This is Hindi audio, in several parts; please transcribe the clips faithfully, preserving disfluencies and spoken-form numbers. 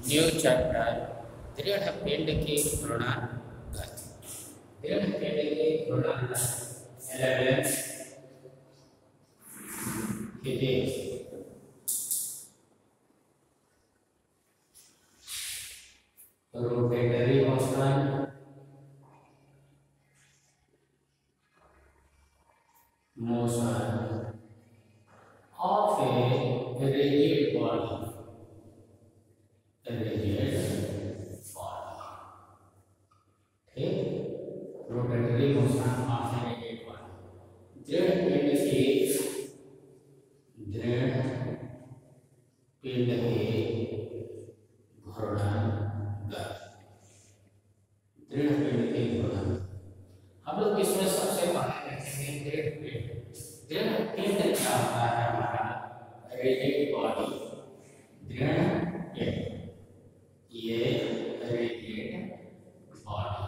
न्यू चैप्टर दृढ़ पिंड की घूर्णन गति। दृढ़ पिंड की घूर्णन गति eleven physics. Rotatory motion motion of a rigid body, a rigid body, ठीक, rotatory motion of a rigid body. दृढ़ पिंड की दृढ़ पिंड की घूर्णन गति। दृढ़ पिंड की घूर्णन, हम लोग इसमें सबसे पहले देखेंगे दृढ़ पिंड। दृढ़ पिंड क्या होता है? हमारा रिजिड बॉडी, दृढ़ पिंड, ये रिजिड बॉडी।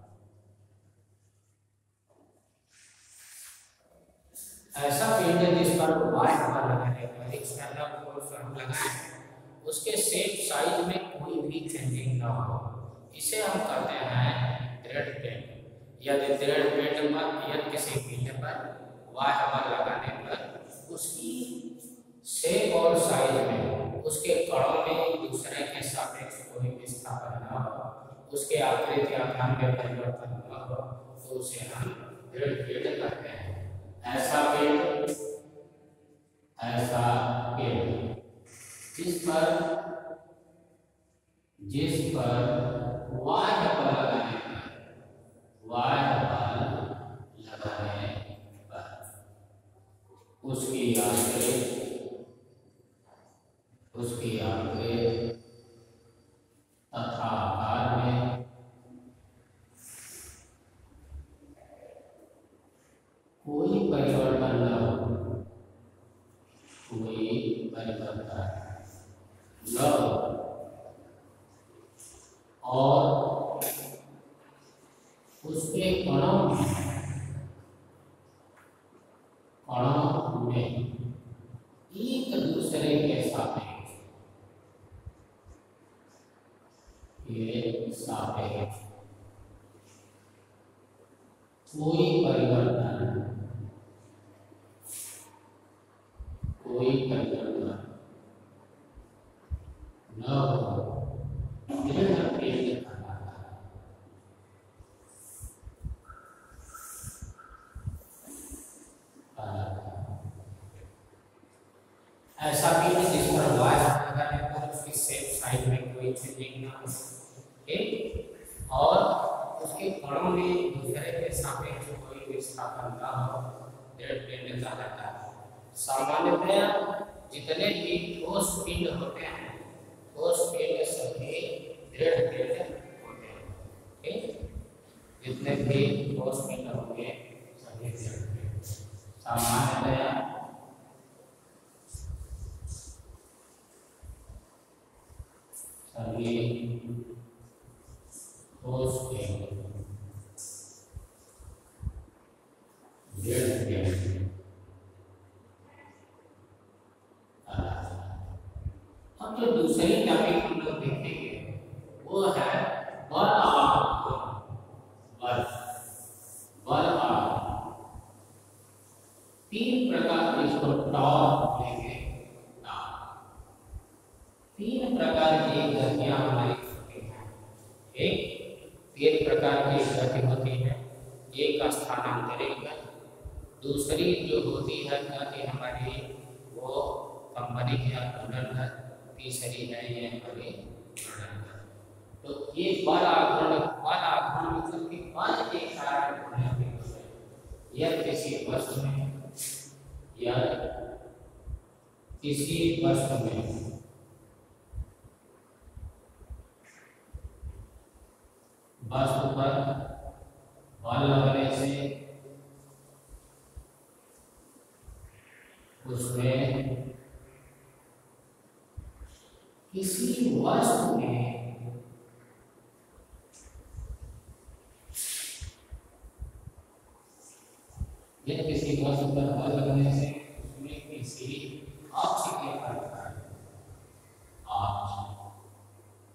ऐसा पिंड जिस पर वाई हवा लगाने पर एक्सटर्नल फोर्स हम लगाएं, उसके शेप साइज में कोई भी चेंजिंग ना हो, इसे हम कहते हैं दृढ़ पिंड। यदि दृढ़ पिंड पर यदि किसी पिंड पर वाई हवा लगाने पर उसकी शेप और साइज में, उसके कणों में दूसरे के सापेक्ष कोई विस्थापन न हो, उसके आकृति आकार में परिवर्तन न हो, तो उसे हम दृढ़ पिंड कहते हैं। ऐसा पिंड ऐसा पिंड जिस पर जिस पर वाई हवा लगाने पर वाई हवा लगाने उसकी आकृति उसकी आकृति तथा आकार में कोई परिवर्तन न हो, कोई परिवर्तन न हो, और उसके कणों में कणों में एक दूसरे के सापेक्ष ये सापेक्ष कोई परिवर्तन कोई परिवर्तन न हो, दृढ़ पिंड कहलाता है। ऐसा पिंड जिस पर वाई लगाने पर उसकी शेप साइज में कोई चेंजिंग ना हो, ठीक, और उसके कणों में दूसरे के सापेक्ष कोई विस्थापन ना हो, दृढ़ पिंड कहा जाता है। सामान्यतः जितने भी ठोस पिंड होते हैं, ठोस पिंड सभी दृढ़ पिंड होते हैं, ठीक, जितने भी ठोस पिंड होंगे सभी दृढ़ पिंड। सामान्यतः सभी ठोस पिंड दृढ़ पिंड। अब जो दूसरी टॉपिक हम लोग देखेंगे वो है बल आघूर्ण। बल बल आघूर्ण तीन प्रकार के, इसको टॉर्क लेंगे। तीन प्रकार की गतियां हमारी होती हैं, एक तीन प्रकार की गति होती है। एक स्थानांतरित गति, दूसरी जो होती है गति हमारी वो कंपनी या घूर्णन गति, तीसरी है ये हमारी घूर्णन गति। तो ये बल आघूर्ण, बल आघूर्ण मतलब कि बल के कारण होने वाली गति, या किसी वस्तु में या किसी वस्तु में वस्तु पर बल लगने से उसमें किसी वस्तु में यदि किसी वस्तु पर बल लगने से उसमें किसी अक्ष के कारण अक्ष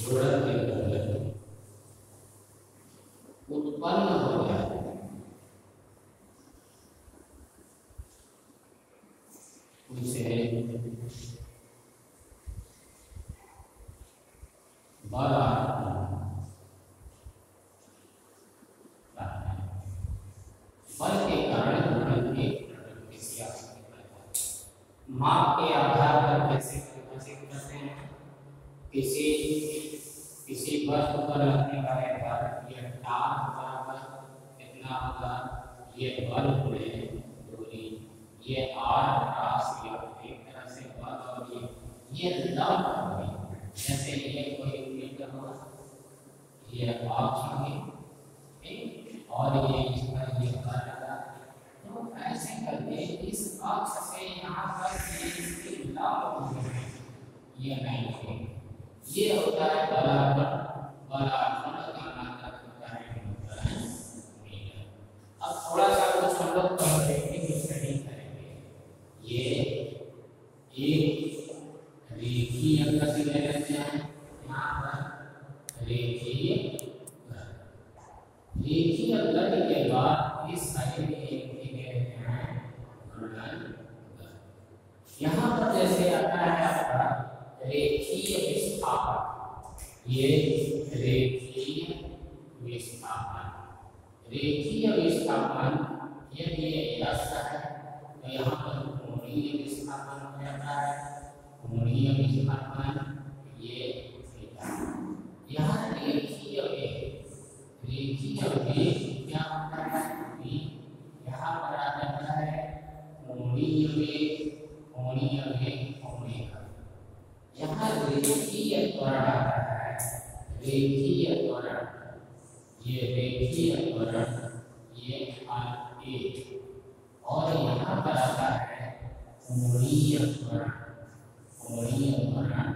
गुणन के बदले उत्पन्न हो जाए उसे बड़ा बल के कारण गुणन की प्रकृति माप के आधार पर कैसे कैसे करते हैं। किसी किसी वस्तु पर लगने वाले बल यह टार बराबर कितना होगा, ये बल गुणे दूरी, ये आर राशि एक तरह से बल और ये ये लंब होगी। जैसे ये कोई मीटर होगा, ये अक्ष होगी और ये इस पर ये बल लगा, तो ऐसे करके इस अक्ष से यहाँ पर ये लंब होगी, ये नहीं होगी। ये होता है बराबर बराबर धनात्मक होता है मीटर। अब थोड़ा सा कुछ हम लोग कंपैरेटिव स्टडी करेंगे। ये एक रेखीय गति ले लेते हैं, यहाँ पर रेखीय रेखीय गति के बाद इस साइड में एक भी ले लेते हैं घूर्णन। यहाँ पर जैसे आता है आपका रेखीय विस्थापन, ये रेखीय विस्थापन रेखीय विस्थापन यदि ये यश है तो यहाँ पर कोणीय विस्थापन हो जाता है, कोणीय विस्थापन ये थीटा। यहाँ रेखीय वेग रेखीय वेग क्या होता है, यहाँ पर आ जाता है कोणीय वेग कोणीय वेग ओमेगा। यहाँ रेखीय त्वरण आता है, रेखीय त्वरण ये रेखीय त्वरण ये आर ए, और यहाँ पर आता है कोणीय त्वरण कोणीय त्वरण।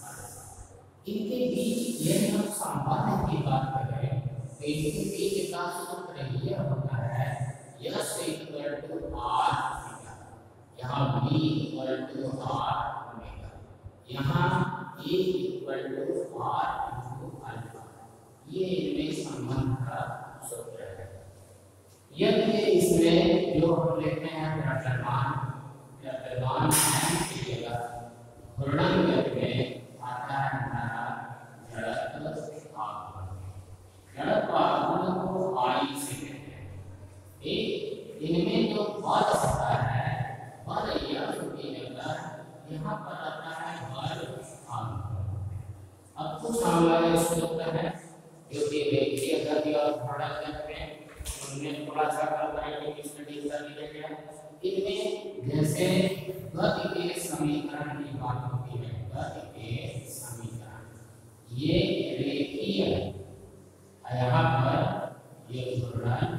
इनके बीच यदि हम संबंध की बात करें तो इनके बीच का सूत्र यह होता है s equal to r theta, यहाँ b equal to r omega, यहाँ a equal to r into alpha. ये इनमें संबंध का सूत्र है। यदि इसमें जो हम लेते हैं द्रव्यमान द्रव्यमान की जगह घूर्णन गति में आता है हमारा जड़त्व आघूर्ण। जड़त्व आघूर्ण को आई से कहते हैं। एक इनमें जो बल होता है बल यह की जगह यहाँ पर आता है बल आघूर्ण। अब कुछ हमारे सूत्र है जो कि रेखीय गति और घूर्णन गति में उनमें थोड़ा सा कंपैरेटिव स्टडी कर लिया गया। इनमें जैसे गति के समीकरण की बात होती है, गति के समीकरण ये रेखीय है, यहाँ पर ये घूर्णन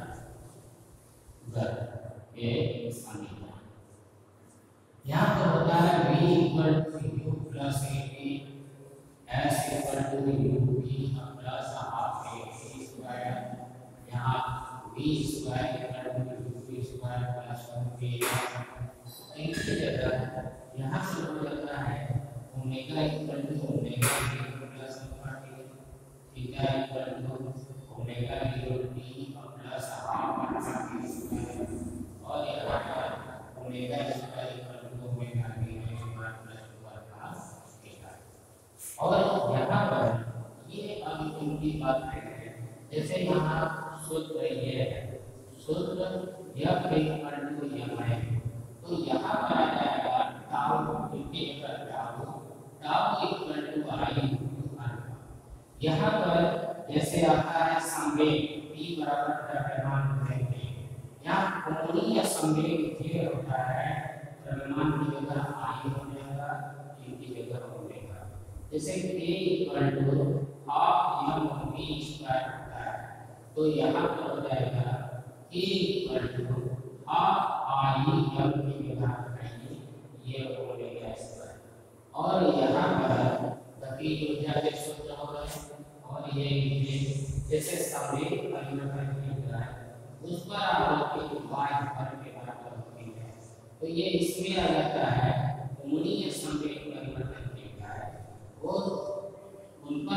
गति के समीकरण यहाँ पर होता है v equal to u plus ab, s equal to ub plus half a square, यहाँ v square equal to ub square plus one b। इसी जगह यहाँ से हो जाता है omega equal to omega plus alpha t, theta equal to omega t plus half alpha t square, और यहाँ पर omega square equal to omega t plus two alpha theta. और यहाँ पर ये अब इनकी बात करें, जैसे यहाँ सूत्र ये है, सूत्र f इक्वल टू m है, तो यहाँ पर आ जाएगा tau equal tau tau equal to i into alpha. यहाँ पर जैसे आता है संवेग p बराबर द्रव्यमान वेग, यहाँ कोणीय संवेग j होता है, द्रव्यमान की जगह i हो जाएगा, इनकी जगह ओमेगा। जैसे k equal to half m v square होता है, तो यहाँ पर हो जाएगा k equal to half i m की जगह ये ओमेगा स्क्वायर, और यहाँ पर गतिज ऊर्जा के सूत्र हो गए, और ये जैसे संवेग परिवर्तन की ऊर्जा है उस पर आवर्ती y पर के बराबर होती है, तो ये इसमें आ जाता है कोणीय संवेग परिवर्तन की ऊर्जा है, और उन पर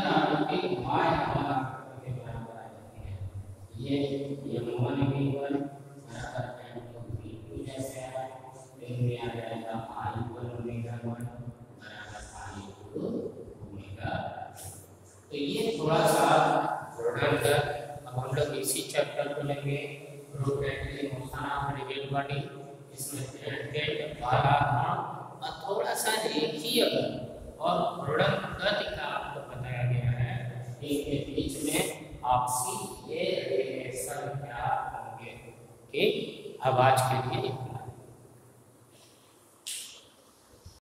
की y हमारा के बराबर आ जाती है। ये ये वन v वन बराबर m टू v टू जैसे है, फिर में आ जाएगा i वन ओमेगा वन बराबर i टू ओमेगा। तो ये थोड़ा सा प्रोडक्ट अब हम लोग इसी चैप्टर को लेंगे, rotatory motion of rigid body. इसमें थ्रेड वाला और थोड़ा सा रेखीय और प्रोडक्ट गति का आपको बताया गया है, इनके बीच में आपसी ये रिलेशन क्या होंगे। ठीक, अब आज के लिए